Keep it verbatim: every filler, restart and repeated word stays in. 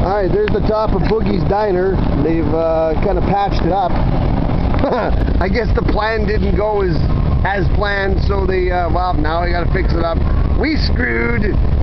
Alright, there's the top of Boogie's Diner. They've uh, kind of patched it up. I guess the plan didn't go as as planned, so they, uh, well, now I gotta fix it up. We screwed.